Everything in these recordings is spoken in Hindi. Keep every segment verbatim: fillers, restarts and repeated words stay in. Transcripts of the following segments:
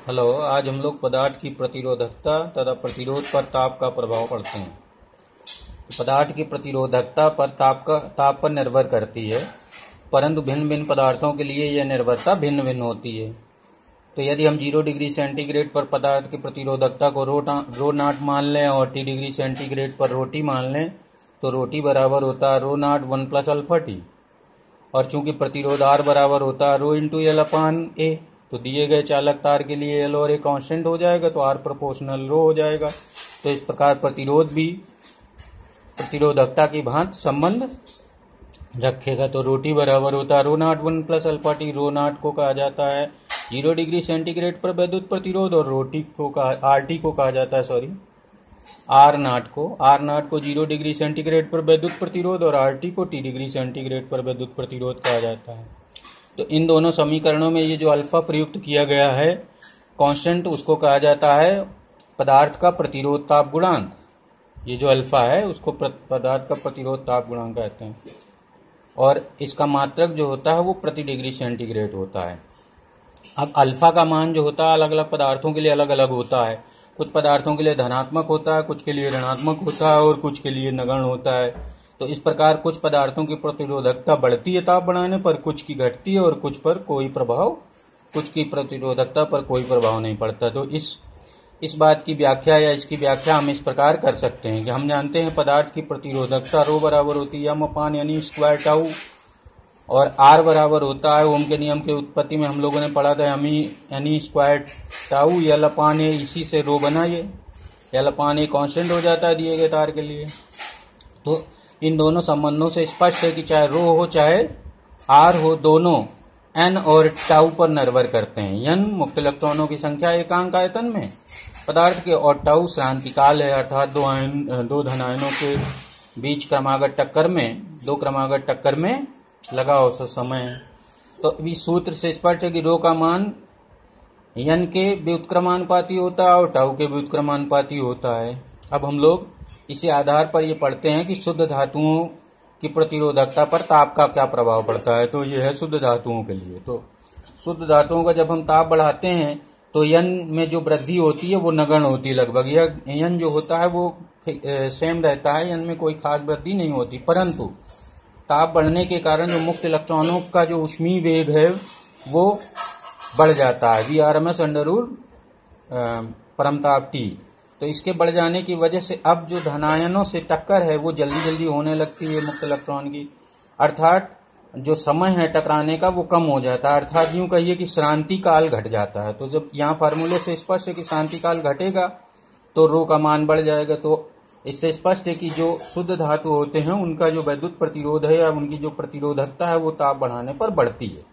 हेलो। आज हम लोग पदार्थ की प्रतिरोधकता तथा प्रतिरोध पर ताप का प्रभाव पढ़ते हैं। पदार्थ की प्रतिरोधकता पर ताप का ताप पर निर्भर करती है, परंतु भिन्न भिन्न पदार्थों के लिए यह निर्भरता भिन्न भिन्न होती है। तो यदि हम जीरो डिग्री सेंटीग्रेड पर पदार्थ की प्रतिरोधकता को रो रो नाट मान लें और टी डिग्री सेंटीग्रेड पर रो टी मान लें, तो रो टी बराबर होता है rho naught one plus alpha T. और चूंकि प्रतिरोध आर बराबर होता है रो इंटू एल अपान ए, तो दिए गए चालक तार के लिए एल और ए कांस्टेंट हो जाएगा, तो आर प्रोपोर्शनल रो हो जाएगा। तो इस प्रकार प्रतिरोध भी प्रतिरोधकता की भांति संबंध रखेगा। तो रो टी बराबर होता है rho naught one plus alpha T. Rho naught को कहा जाता है जीरो डिग्री सेंटीग्रेड पर विद्युत प्रतिरोध, और रो टी को कहा आर टी को कहा जाता है सॉरी आर नाट को आर नाट को जीरो डिग्री सेंटीग्रेड पर विद्युत प्रतिरोध और आर टी को टी डिग्री सेंटीग्रेड पर विद्युत प्रतिरोध कहा जाता है। तो इन दोनों समीकरणों में ये जो अल्फा प्रयुक्त किया गया है कांस्टेंट, उसको कहा जाता है पदार्थ का प्रतिरोध ताप गुणांक। ये जो अल्फा है उसको पदार्थ का प्रतिरोध ताप गुणांक कहते हैं, और इसका मात्रक जो होता है वो प्रति डिग्री सेंटीग्रेड होता है। अब अल्फा का मान जो होता है अलग अलग पदार्थों के लिए अलग अलग होता है। कुछ पदार्थों के लिए धनात्मक होता है, कुछ के लिए ऋणात्मक होता है और कुछ के लिए नगण्य होता है। तो इस प्रकार कुछ पदार्थों की प्रतिरोधकता बढ़ती है ताप बढ़ाने पर, कुछ की घटती है और कुछ पर कोई प्रभाव कुछ की प्रतिरोधकता पर कोई प्रभाव नहीं पड़ता। तो इस इस बात की व्याख्या या इसकी व्याख्या हम इस प्रकार कर सकते हैं कि हम जानते हैं पदार्थ की प्रतिरोधकता रो बराबर होती है एम अपान यानी स्क्वायर टाउ, और आर बराबर होता है ओम के नियम के उत्पत्ति में हम लोगों ने पढ़ा था एम यानी square tau L upon A. इसी से रो बना, ये एल अपान ए कांस्टेंट हो जाता है दिए गए तार के लिए। तो इन दोनों संबंधों से स्पष्ट है कि चाहे रो हो चाहे आर हो, दोनों एन और टाउ पर निर्भर करते हैं। एन मुक्त इलेक्ट्रॉनों की संख्या एकांक आयतन में पदार्थ के, और टाउ श्रांति काल है, अर्थात दो आयन दो धनायनों के बीच क्रमागत टक्कर में दो क्रमागत टक्कर में लगा औसत समय। तो इस सूत्र से स्पष्ट है कि रो का मान एन के व्युत्क्रमानुपाती होता है और टाउ के व्युत्क्रमानुपाती होता है। अब हम लोग इसी आधार पर ये पढ़ते हैं कि शुद्ध धातुओं की प्रतिरोधकता पर ताप का क्या प्रभाव पड़ता है। तो ये है शुद्ध धातुओं के लिए। तो शुद्ध धातुओं का जब हम ताप बढ़ाते हैं तो एन में जो वृद्धि होती है वो नगण्य होती है लगभग। यह एन जो होता है वो सेम रहता है, एन में कोई खास वृद्धि नहीं होती, परंतु ताप बढ़ने के कारण जो मुक्त इलेक्ट्रॉनों का जो ऊष्मीय वेग है वो बढ़ जाता है, V R M S under root परमताप टी। तो इसके बढ़ जाने की वजह से अब जो धनायनों से टक्कर है वो जल्दी जल्दी होने लगती है मुक्त इलेक्ट्रॉन की, अर्थात जो समय है टकराने का वो कम हो जाता है, अर्थात यूं कहिए कि श्रांति काल घट जाता है। तो जब यहाँ फार्मूले से स्पष्ट है कि श्रांति काल घटेगा तो रो का मान बढ़ जाएगा। तो इससे स्पष्ट है कि जो शुद्ध धातु होते हैं उनका जो विद्युत प्रतिरोध है या उनकी जो प्रतिरोधकता है वो ताप बढ़ाने पर बढ़ती है।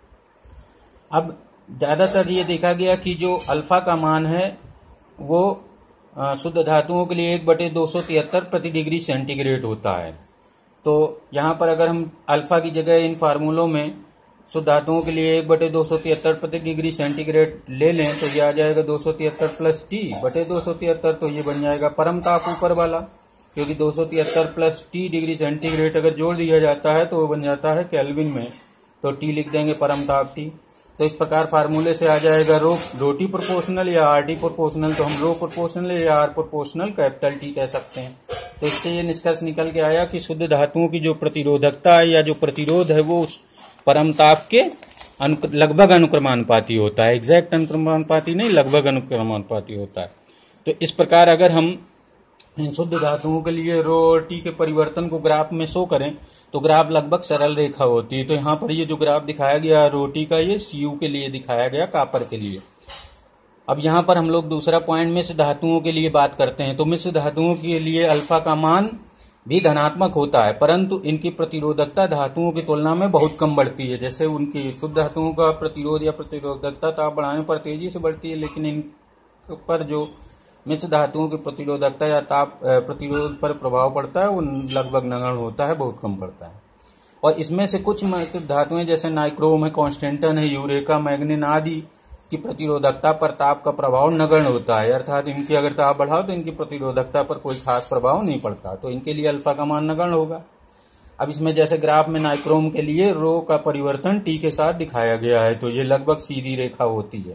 अब ज्यादातर ये देखा गया कि जो अल्फा का मान है वो शुद्ध धातुओं के लिए एक बटे दो सौ तिहत्तर प्रति डिग्री सेंटीग्रेड होता है। तो यहाँ पर अगर हम अल्फा की जगह इन फार्मूलों में शुद्ध धातुओं के लिए एक बटे दो सौ तिहत्तर प्रति डिग्री सेंटीग्रेड ले लें तो ये आ जाएगा दो सौ तिहत्तर प्लस टी बटे दो सौ तिहत्तर। तो ये बन जाएगा परम ताप ऊपर वाला, क्योंकि दो सौ तिहत्तर प्लस टी डिग्री सेंटीग्रेड अगर जोड़ दिया जाता है तो वो बन जाता है केल्विन में, तो टी लिख देंगे परम ताप टी। तो इस प्रकार फार्मूले से आ जाएगा रो रो टी प्रोपोर्शनल या आर टी प्रोपोर्शनल। तो हम रो प्रोपोर्शनल या आर प्रोपोर्शनल कैपिटल टी कह सकते हैं। तो इससे ये निष्कर्ष निकल के आया कि शुद्ध धातुओं की जो प्रतिरोधकता है या जो प्रतिरोध है वो परम ताप के लगभग अनुक्रमानुपाती होता है, एग्जैक्ट अनुक्रमानुपाती नहीं, लगभग अनुक्रमानुपाती होता है। तो इस प्रकार अगर हम शुद्ध धातुओं के लिए रो और टी के परिवर्तन को ग्राफ में शो करें तो ग्राफ लगभग सरल रेखा होती है। तो यहाँ पर ये जो ग्राफ दिखाया गया रो टी का, ये सी यू के लिए दिखाया गया, कापर के लिए। अब यहाँ पर हम लोग दूसरा पॉइंट मिश्र धातुओं के लिए बात करते हैं। तो मिश्र धातुओं के लिए अल्फा का मान भी धनात्मक होता है, परंतु इनकी प्रतिरोधकता धातुओं की तुलना में बहुत कम बढ़ती है। जैसे उनकी शुद्ध धातुओं का प्रतिरोध या प्रतिरोधकता ताप बढ़ाने पर तेजी से बढ़ती है, लेकिन इन पर जो मिश्र धातुओं की प्रतिरोधकता या ताप प्रतिरोध पर प्रभाव पड़ता है वो लगभग नगण्य होता है, बहुत कम पड़ता है। और इसमें से कुछ धातुएं जैसे नाइक्रोम है, कॉन्स्टेंटन है, यूरेका, मैग्नीन आदि की प्रतिरोधकता पर ताप का प्रभाव नगण्य होता है, अर्थात इनकी अगर ताप बढ़ाओ तो इनकी प्रतिरोधकता पर कोई खास प्रभाव नहीं पड़ता। तो इनके लिए अल्फा का मान नगण्य होगा। अब इसमें जैसे ग्राफ में नाइक्रोम के लिए रो का परिवर्तन टी के साथ दिखाया गया है, तो ये लगभग सीधी रेखा होती है।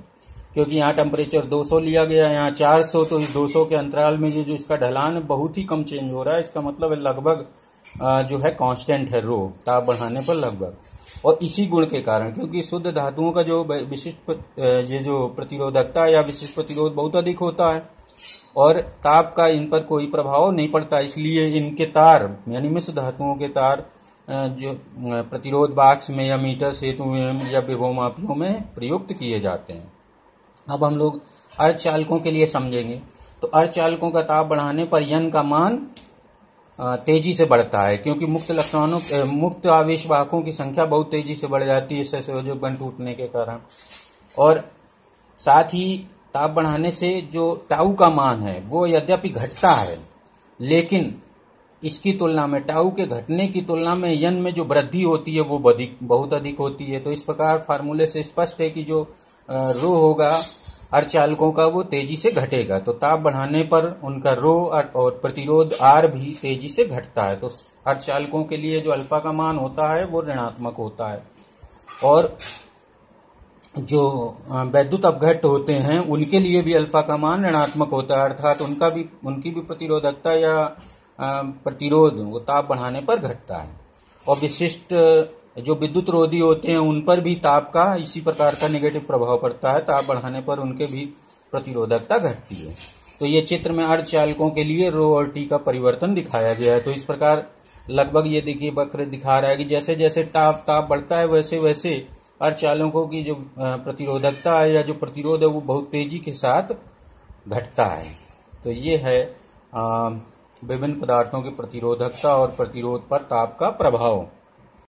क्योंकि यहाँ टेम्परेचर दो सौ लिया गया है, यहाँ चार सौ, तो इस दो सौ के अंतराल में ये जो इसका ढलान है बहुत ही कम चेंज हो रहा है। इसका मतलब है लगभग जो है कांस्टेंट है रो, ताप बढ़ाने पर लगभग। और इसी गुण के कारण, क्योंकि शुद्ध धातुओं का जो विशिष्ट ये जो प्रतिरोधकता या विशिष्ट प्रतिरोध बहुत अधिक होता है और ताप का इन पर कोई प्रभाव नहीं पड़ता, इसलिए इनके तार यानी मिश्र धातुओं के तार जो प्रतिरोध बाक्स में या मीटर सेतु में या विभवमापियों में प्रयुक्त किए जाते हैं। अब हम लोग अर्धचालकों के लिए समझेंगे। तो अर्धचालकों का ताप बढ़ाने पर यन का मान तेजी से बढ़ता है, क्योंकि मुक्त इलेक्ट्रॉनों मुक्त आवेश वाहकों की संख्या बहुत तेजी से बढ़ जाती है सहसंयोजक बंध टूटने के कारण। और साथ ही ताप बढ़ाने से जो टाउ का मान है वो यद्यपि घटता है, लेकिन इसकी तुलना में टाउ के घटने की तुलना में यन में जो वृद्धि होती है वो बहुत अधिक होती है। तो इस प्रकार फार्मूले से स्पष्ट है कि जो रो होगा अर्धचालकों का वो तेजी से घटेगा। तो ताप बढ़ाने पर उनका रो और प्रतिरोध आर भी तेजी से घटता है। तो अर्धचालकों के लिए जो अल्फा का मान होता है वो ऋणात्मक होता है, और जो वैद्युत अपघट्ट होते हैं उनके लिए भी अल्फा का मान ऋणात्मक होता है, अर्थात उनका भी उनकी भी प्रतिरोधकता या प्रतिरोध वो ताप बढ़ाने पर घटता है। और विशिष्ट जो विद्युत रोधी होते हैं उन पर भी ताप का इसी प्रकार का नेगेटिव प्रभाव पड़ता है, ताप बढ़ाने पर उनके भी प्रतिरोधकता घटती है। तो ये चित्र में अर्धचालकों के लिए रो और टी का परिवर्तन दिखाया गया है। तो इस प्रकार लगभग ये देखिए वक्र दिखा रहा है कि जैसे जैसे ताप ताप बढ़ता है वैसे वैसे अर्धचालकों की जो प्रतिरोधकता है या जो प्रतिरोध है वो बहुत तेजी के साथ घटता है। तो ये है विभिन्न पदार्थों की प्रतिरोधकता और प्रतिरोध पर ताप का प्रभाव।